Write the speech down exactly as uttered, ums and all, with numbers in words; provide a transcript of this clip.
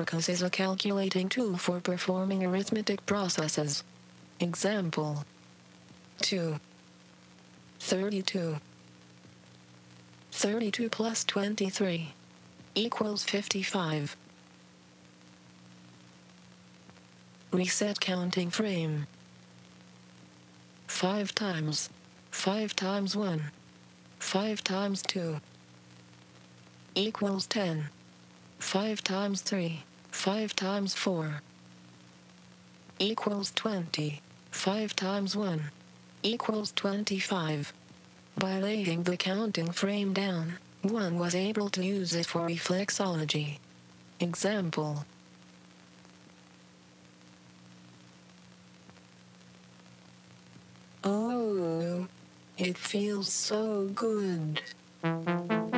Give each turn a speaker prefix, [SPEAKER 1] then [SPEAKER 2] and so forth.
[SPEAKER 1] Abacus is a calculating tool for performing arithmetic processes. Example two. thirty-two. thirty-two plus twenty-three equals fifty-five. Reset counting frame. five times. five times one. five times two. Equals ten. five times three. five times four. Equals twenty. five times one. Equals twenty-five. By laying the counting frame down, one was able to use it for reflexology. Example. Oh, it feels so good.